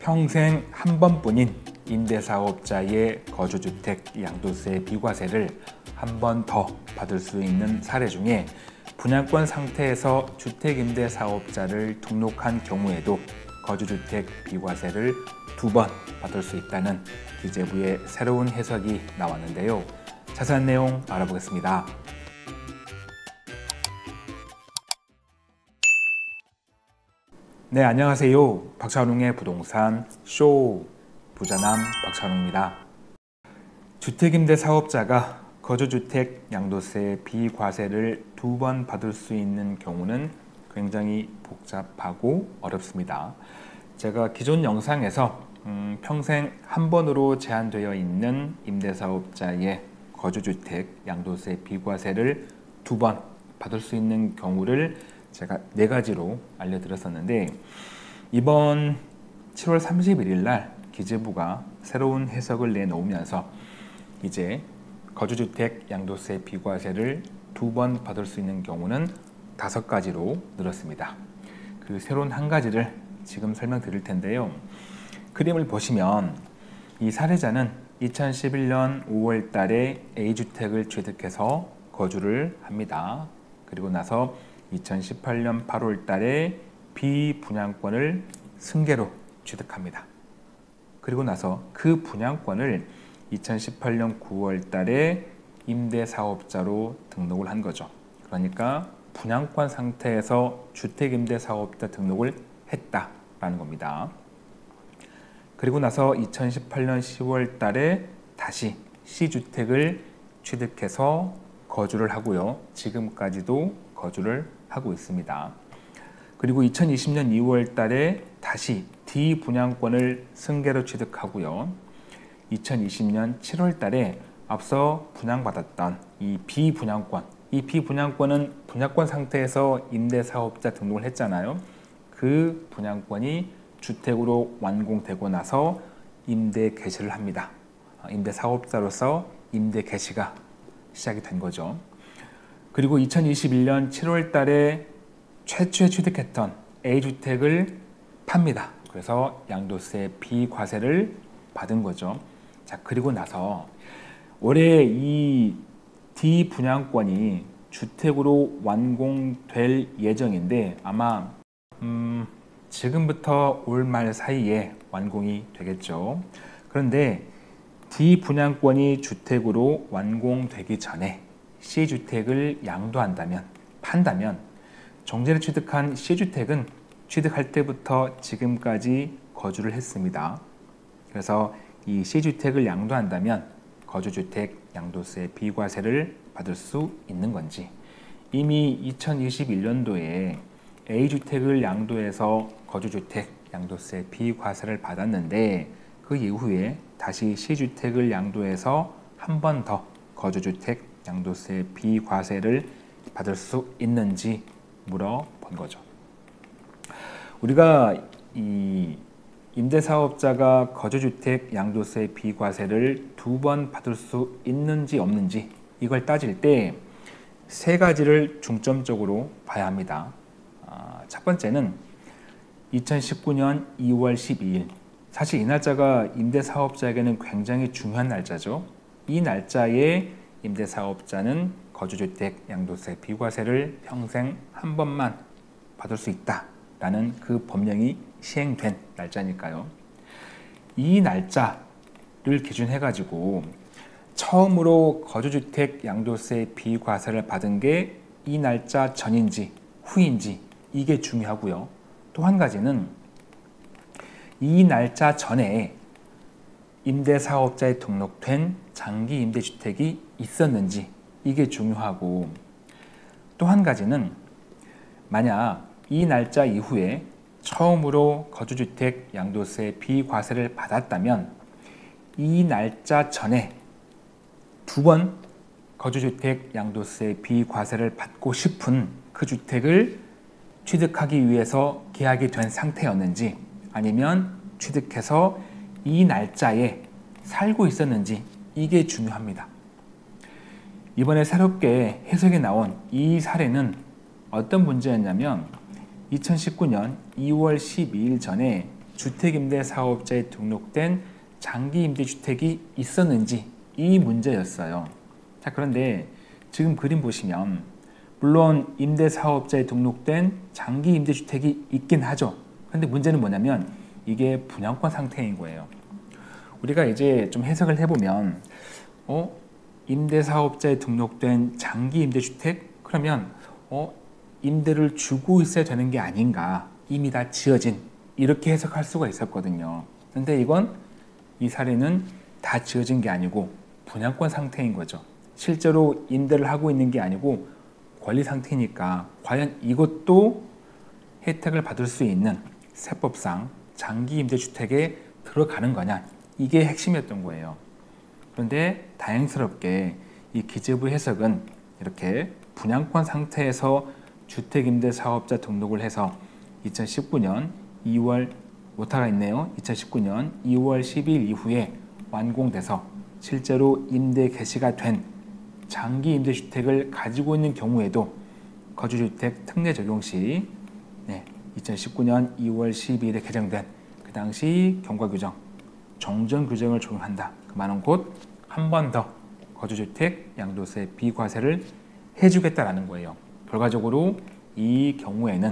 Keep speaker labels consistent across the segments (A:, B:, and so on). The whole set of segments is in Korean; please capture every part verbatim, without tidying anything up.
A: 평생 한 번뿐인 임대사업자의 거주주택 양도세 비과세를 한 번 더 받을 수 있는 사례 중에 분양권 상태에서 주택임대사업자를 등록한 경우에도 거주주택 비과세를 두 번 받을 수 있다는 기재부의 새로운 해석이 나왔는데요. 자세한 내용 알아보겠습니다. 네, 안녕하세요. 박찬웅의 부동산 쇼 부자남 박찬웅입니다. 주택임대사업자가 거주주택 양도세 비과세를 두 번 받을 수 있는 경우는 굉장히 복잡하고 어렵습니다. 제가 기존 영상에서 음, 평생 한 번으로 제한되어 있는 임대사업자의 거주주택 양도세 비과세를 두 번 받을 수 있는 경우를 제가 네 가지로 알려드렸었는데, 이번 칠월 삼십일일 날 기재부가 새로운 해석을 내놓으면서 이제 거주주택 양도세 비과세를 두 번 받을 수 있는 경우는 다섯 가지로 늘었습니다. 그 새로운 한 가지를 지금 설명드릴 텐데요. 그림을 보시면 이 사례자는 이천십일 년 오월 달에 A주택을 취득해서 거주를 합니다. 그리고 나서 이천십팔 년 팔월 달에 B 분양권을 승계로 취득합니다. 그리고 나서 그 분양권을 이천십팔 년 구월 달에 임대사업자로 등록을 한 거죠. 그러니까 분양권 상태에서 주택임대사업자 등록을 했다라는 겁니다. 그리고 나서 이천십팔 년 시월 달에 다시 C주택을 취득해서 거주를 하고요. 지금까지도 거주를 하고 있습니다. 그리고 이천이십 년 이월 달에 다시 D 분양권을 승계로 취득하고요. 이천이십 년 칠월 달에 앞서 분양받았던 이 B 분양권, 이 B 분양권은 분양권 상태에서 임대사업자 등록을 했잖아요. 그 분양권이 주택으로 완공되고 나서 임대 개시를 합니다. 임대사업자로서 임대 개시가 시작이 된 거죠. 그리고 이천이십일 년 칠월 달에 최초에 취득했던 A주택을 팝니다. 그래서 양도세 비과세를 받은 거죠. 자, 그리고 나서 올해 이 D 분양권이 주택으로 완공될 예정인데 아마 음, 지금부터 올 말 사이에 완공이 되겠죠. 그런데 D 분양권이 주택으로 완공되기 전에 C주택을 양도한다면, 판다면 정제를 취득한 C주택은 취득할 때부터 지금까지 거주를 했습니다. 그래서 이 C주택을 양도한다면 거주주택 양도세 비과세를 받을 수 있는 건지, 이미 이천이십일 년도에 A주택을 양도해서 거주주택 양도세 비과세를 받았는데 그 이후에 다시 C주택을 양도해서 한 번 더 거주주택 양도세 비과세를 받을 수 있는지 물어본 거죠. 우리가 이 임대사업자가 거주주택 양도세 비과세를 두 번 받을 수 있는지 없는지 이걸 따질 때 세 가지를 중점적으로 봐야 합니다. 아, 첫 번째는 이천십구 년 이월 십이일, 사실 이 날짜가 임대사업자에게는 굉장히 중요한 날짜죠. 이 날짜에 임대사업자는 거주주택 양도세 비과세를 평생 한 번만 받을 수 있다라는 그 법령이 시행된 날짜니까요. 이 날짜를 기준해 가지고 처음으로 거주주택 양도세 비과세를 받은 게 이 날짜 전인지 후인지 이게 중요하고요. 또 한 가지는 이 날짜 전에 임대사업자에 등록된 장기 임대주택이 있었는지 이게 중요하고, 또 한 가지는 만약 이 날짜 이후에 처음으로 거주주택 양도세 비과세를 받았다면 이 날짜 전에 두 번 거주주택 양도세 비과세를 받고 싶은 그 주택을 취득하기 위해서 계약이 된 상태였는지, 아니면 취득해서 이 날짜에 살고 있었는지 이게 중요합니다. 이번에 새롭게 해석이 나온 이 사례는 어떤 문제였냐면 이천십구 년 이월 십이일 전에 주택임대사업자에 등록된 장기임대주택이 있었는지 이 문제였어요. 자, 그런데 지금 그림 보시면 물론 임대사업자에 등록된 장기임대주택이 있긴 하죠. 그런데 문제는 뭐냐면 이게 분양권 상태인 거예요. 우리가 이제 좀 해석을 해보면 어? 임대사업자에 등록된 장기임대주택? 그러면 어? 임대를 주고 있어야 되는 게 아닌가, 이미 다 지어진, 이렇게 해석할 수가 있었거든요. 근데 이건 이 사례는 다 지어진 게 아니고 분양권 상태인 거죠. 실제로 임대를 하고 있는 게 아니고 권리 상태니까 과연 이것도 혜택을 받을 수 있는 세법상 장기임대주택에 들어가는 거냐, 이게 핵심이었던 거예요. 그런데 다행스럽게 이 기재부 해석은 이렇게 분양권 상태에서 주택임대사업자 등록을 해서 이천십구 년 이월, 오타가 있네요. 이천십구 년 이월 십일 이후에 완공돼서 실제로 임대 개시가 된 장기임대주택을 가지고 있는 경우에도 거주주택 특례 적용 시 네, 이천십구 년 이월 십이일에 개정된 그 당시 경과규정, 정전규정을 적용한다. 그 말은 곧 한 번 더 거주주택 양도세 비과세를 해주겠다라는 거예요. 결과적으로 이 경우에는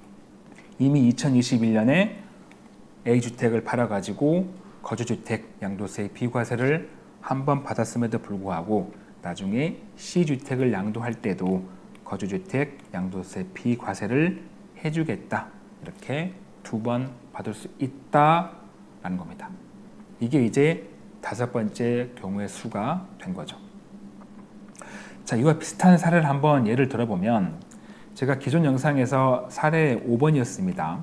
A: 이미 이천이십일 년에 A주택을 팔아가지고 거주주택 양도세 비과세를 한 번 받았음에도 불구하고 나중에 C주택을 양도할 때도 거주주택 양도세 비과세를 해주겠다, 이렇게 두 번 받을 수 있다라는 겁니다. 이게 이제 다섯 번째 경우의 수가 된 거죠. 자, 이와 비슷한 사례를 한번 예를 들어보면, 제가 기존 영상에서 사례 오 번이었습니다.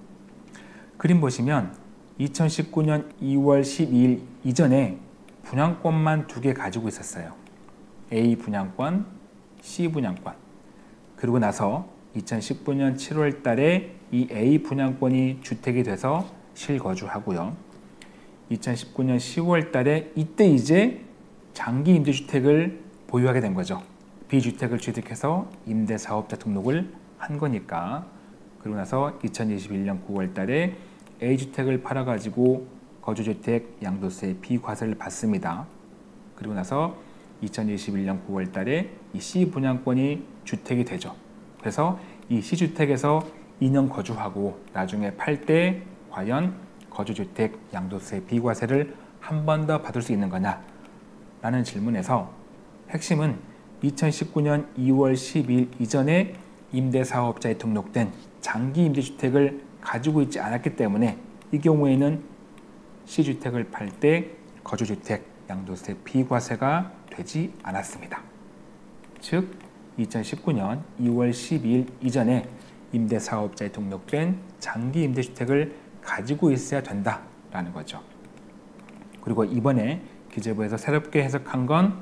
A: 그림 보시면 이천십구 년 이월 십이일 이전에 분양권만 두 개 가지고 있었어요. A 분양권, C 분양권. 그리고 나서 이천십구 년 칠월 달에 이 A 분양권이 주택이 돼서 실거주하고요. 이천십구 년 시월 달에 이때 이제 장기 임대주택을 보유하게 된 거죠. B주택을 취득해서 임대사업자 등록을 한 거니까. 그리고 나서 이천이십일 년 구월 달에 A주택을 팔아가지고 거주주택 양도세 비과세를 받습니다. 그리고 나서 이천이십일 년 구월 달에 이 C 분양권이 주택이 되죠. 그래서 이 C주택에서 이 년 거주하고 나중에 팔 때 과연 거주주택 양도세 비과세를 한 번 더 받을 수 있는 거냐 라는 질문에서 핵심은 이천십구 년 이월 십일 이전에 임대사업자에 등록된 장기 임대주택을 가지고 있지 않았기 때문에 이 경우에는 C주택을 팔 때 거주주택 양도세 비과세가 되지 않았습니다. 즉 이천십구 년 이월 십이일 이전에 임대사업자에 등록된 장기 임대주택을 가지고 있어야 된다라는 거죠. 그리고 이번에 기재부에서 새롭게 해석한 건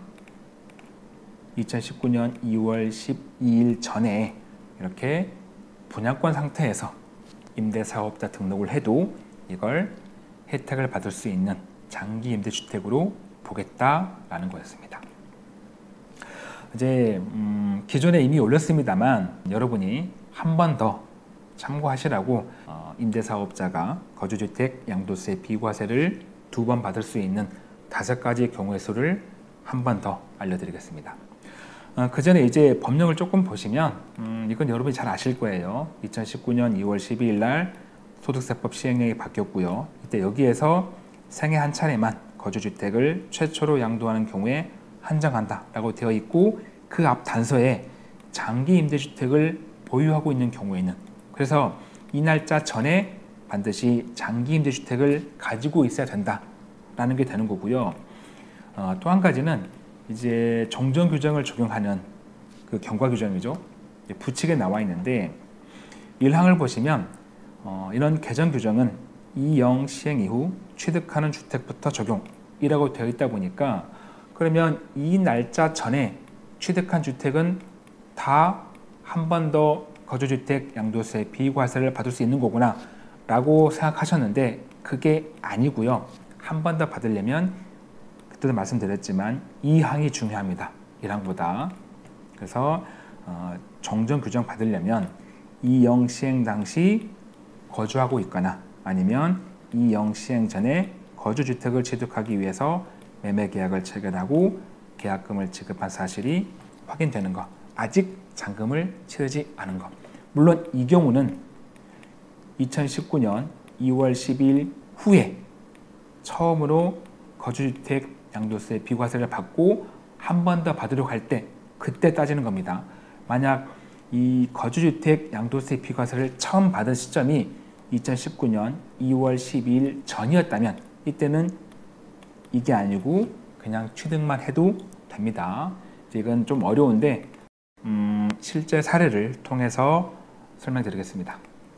A: 이천십구 년 이월 십이일 전에 이렇게 분양권 상태에서 임대사업자 등록을 해도 이걸 혜택을 받을 수 있는 장기 임대주택으로 보겠다라는 거였습니다. 이제 음, 기존에 이미 올렸습니다만 여러분이 한 번 더 참고하시라고 어, 임대사업자가 거주주택 양도세 비과세를 두 번 받을 수 있는 다섯 가지 경우의 수를 한 번 더 알려드리겠습니다. 어, 그 전에 이제 법령을 조금 보시면 음, 이건 여러분이 잘 아실 거예요. 이천십구 년 이월 십이일 날 소득세법 시행령이 바뀌었고요. 이때 여기에서 생애 한 차례만 거주주택을 최초로 양도하는 경우에 한정한다라고 되어 있고, 그 앞 단서에 장기 임대주택을 보유하고 있는 경우에는, 그래서 이 날짜 전에 반드시 장기 임대주택을 가지고 있어야 된다라는 게 되는 거고요. 어, 또 한 가지는 이제 정전 규정을 적용하는 그 경과 규정이죠. 부칙에 나와 있는데 일 항을 보시면 어, 이런 개정 규정은 이영 시행 이후 취득하는 주택부터 적용이라고 되어 있다 보니까, 그러면 이 날짜 전에 취득한 주택은 다 한 번 더 거주주택 양도세 비과세를 받을 수 있는 거구나 라고 생각하셨는데 그게 아니고요. 한 번 더 받으려면 그때도 말씀드렸지만 이 항이 중요합니다. 일 항보다. 그래서 어, 정전 규정 받으려면 이영 시행 당시 거주하고 있거나 아니면 이영 시행 전에 거주주택을 취득하기 위해서 매매계약을 체결하고 계약금을 지급한 사실이 확인되는 것. 아직 잔금을 치르지 않은 것. 물론 이 경우는 이천십구 년 이월 십이일 후에 처음으로 거주주택 양도세 비과세를 받고 한 번 더 받으려고 할 때 그때 따지는 겁니다. 만약 이 거주주택 양도세 비과세를 처음 받은 시점이 이천십구 년 이월 십이일 전이었다면 이때는 이게 아니고 그냥 취득만 해도 됩니다. 이건 좀 어려운데 음, 실제 사례를 통해서 설명드리겠습니다.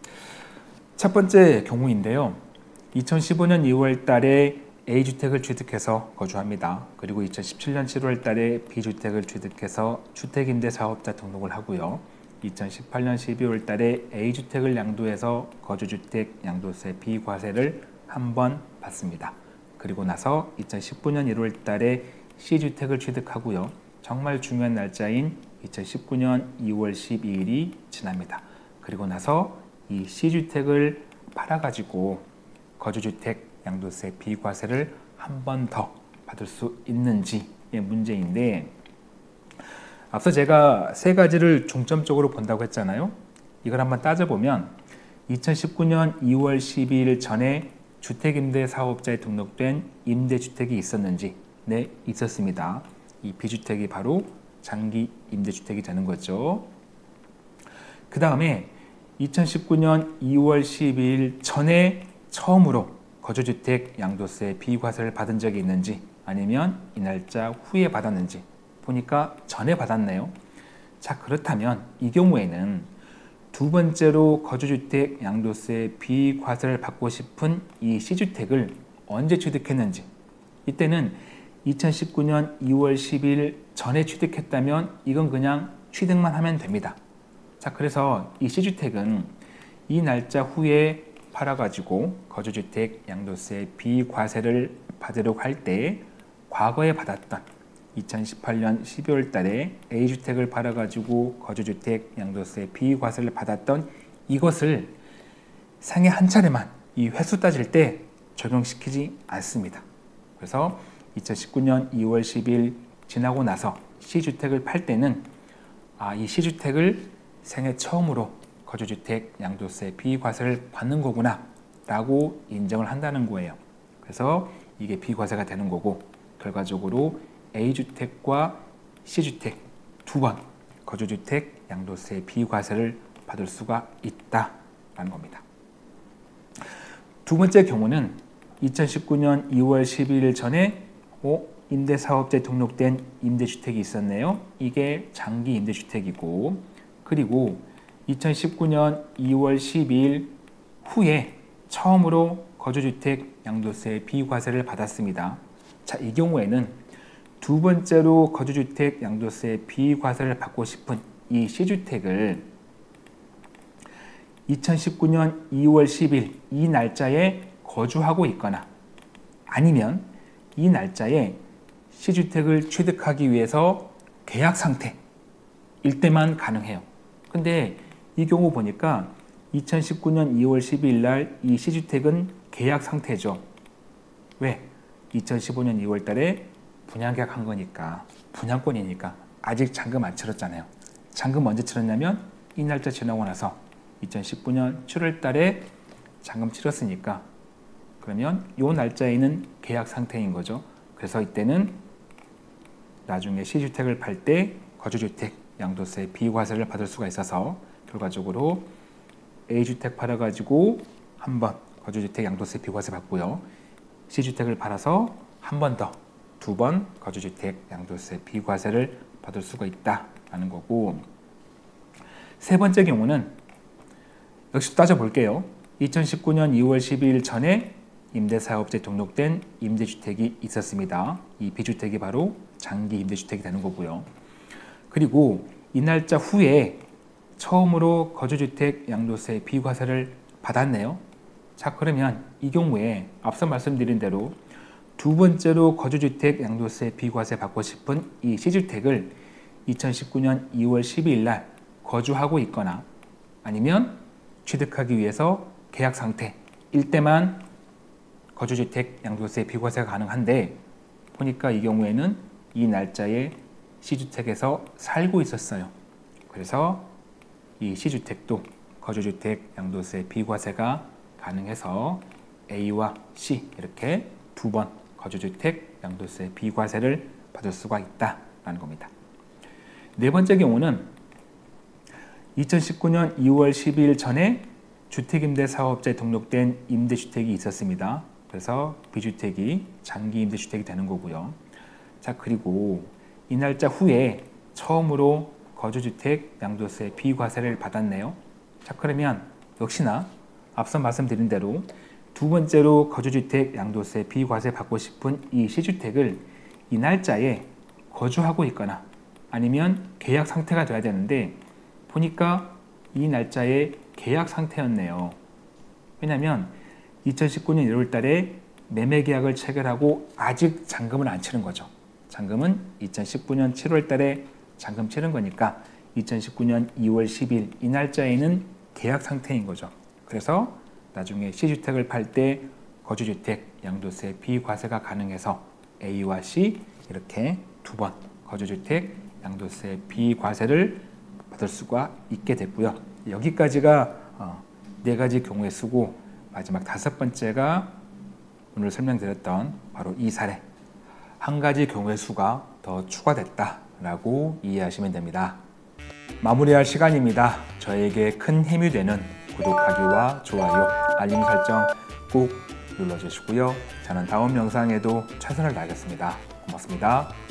A: 첫 번째 경우인데요. 이천십오 년 이월 달에 A주택을 취득해서 거주합니다. 그리고 이천십칠 년 칠월 달에 B주택을 취득해서 주택임대사업자 등록을 하고요. 이천십팔 년 십이월 달에 A주택을 양도해서 거주주택 양도세 비과세를 한 번 받습니다. 그리고 나서 이천십구 년 일월 달에 C주택을 취득하고요. 정말 중요한 날짜인 이천십구 년 이월 십이일이 지납니다. 그리고 나서 이 C주택을 팔아가지고 거주주택 양도세 비과세를 한 번 더 받을 수 있는지의 문제인데, 앞서 제가 세 가지를 중점적으로 본다고 했잖아요. 이걸 한번 따져보면 이천십구 년 이월 십이일 전에 주택임대사업자에 등록된 임대주택이 있었는지, 네, 있었습니다. 이 B주택이 바로 장기 임대주택이 되는 거죠. 그 다음에 이천십구 년 이월 십이일 전에 처음으로 거주주택 양도세 비과세를 받은 적이 있는지, 아니면 이 날짜 후에 받았는지 보니까 전에 받았네요. 자, 그렇다면 이 경우에는 두 번째로 거주주택 양도세 비과세를 받고 싶은 이 C주택을 언제 취득했는지, 이때는 이천십구 년 이월 십일 전에 취득했다면 이건 그냥 취득만 하면 됩니다. 자, 그래서 이 C주택은 이 날짜 후에 팔아가지고 거주주택 양도세 비과세를 받으려고 할 때 과거에 받았던 이천십팔 년 십이월 달에 A주택을 팔아가지고 거주주택 양도세 비과세를 받았던 이것을 생애 한 차례만 이 횟수 따질 때 적용시키지 않습니다. 그래서 이천십구 년 이월 십일 지나고 나서 C주택을 팔 때는 아, 이 C주택을 생애 처음으로 거주주택 양도세 비과세를 받는 거구나 라고 인정을 한다는 거예요. 그래서 이게 비과세가 되는 거고, 결과적으로 A주택과 C주택 두 번 거주주택 양도세 비과세를 받을 수가 있다라는 겁니다. 두 번째 경우는 이천십구 년 이월 십일 전에 어, 임대사업자에 등록된 임대주택이 있었네요. 이게 장기 임대주택이고, 그리고 이천십구 년 이월 십이일 후에 처음으로 거주주택 양도세 비과세를 받았습니다. 자, 이 경우에는 두 번째로 거주주택 양도세 비과세를 받고 싶은 이 C주택을 이천십구 년 이월 십일 이 날짜에 거주하고 있거나, 아니면 이 날짜에 C주택을 취득하기 위해서 계약 상태일 때만 가능해요. 근데 이 경우 보니까 이천십구 년 이월 십이일 날 이 C주택은 계약 상태죠. 왜? 이천십오 년 이월 달에 분양계약 한 거니까, 분양권이니까 아직 잔금 안 치렀잖아요. 잔금 언제 치렀냐면 이 날짜 지나고 나서 이천십구 년 칠월 달에 잔금 치렀으니까, 그러면 이 날짜에는 계약 상태인 거죠. 그래서 이때는 나중에 C주택을 팔 때 거주주택 양도세 비과세를 받을 수가 있어서 결과적으로 A주택 팔아가지고 한 번 거주주택 양도세 비과세 받고요. C주택을 팔아서 한 번 더 두 번 거주주택 양도세 비과세를 받을 수가 있다라는 거고, 세 번째 경우는 역시 따져볼게요. 이천십구 년 이월 십이일 전에 임대사업자에 등록된 임대주택이 있었습니다. 이 B주택이 바로 장기 임대주택이 되는 거고요. 그리고 이 날짜 후에 처음으로 거주주택 양도세 비과세를 받았네요. 자, 그러면 이 경우에 앞서 말씀드린 대로 두 번째로 거주주택 양도세 비과세 받고 싶은 이 C주택을 이천십구 년 이월 십이일 날 거주하고 있거나, 아니면 취득하기 위해서 계약 상태일 때만 거주주택 양도세 비과세가 가능한데 보니까 이 경우에는 이 날짜에 C주택에서 살고 있었어요. 그래서 이 C주택도 거주주택 양도세 비과세가 가능해서 A와 C 이렇게 두 번 거주주택 양도세 비과세를 받을 수가 있다라는 겁니다. 네 번째 경우는 이천십구 년 이월 십이일 전에 주택임대사업자에 등록된 임대주택이 있었습니다. 그래서 B주택이 장기 임대주택이 되는 거고요. 자, 그리고 이 날짜 후에 처음으로 거주주택 양도세 비과세를 받았네요. 자, 그러면 역시나 앞서 말씀드린 대로 두 번째로 거주주택 양도세 비과세 받고 싶은 이 C주택을 이 날짜에 거주하고 있거나 아니면 계약 상태가 돼야 되는데 보니까 이 날짜에 계약 상태였네요. 왜냐하면 이천십구 년 일월 달에 매매 계약을 체결하고 아직 잔금을 안 치른 거죠. 잔금은 이천십구 년 칠월 달에 잔금 치른 거니까 이천십구 년 이월 십일 이 날짜에는 계약 상태인 거죠. 그래서 나중에 C주택을 팔 때 거주주택 양도세 비과세가 가능해서 A와 C 이렇게 두 번 거주주택 양도세 비과세를 받을 수가 있게 됐고요. 여기까지가 어, 네 가지 경우의 수고, 마지막 다섯 번째가 오늘 설명드렸던 바로 이 사례. 한 가지 경우의 수가 더 추가됐다라고 이해하시면 됩니다. 마무리할 시간입니다. 저에게 큰 힘이 되는 구독하기와 좋아요, 알림 설정 꼭 눌러주시고요. 저는 다음 영상에도 최선을 다하겠습니다. 고맙습니다.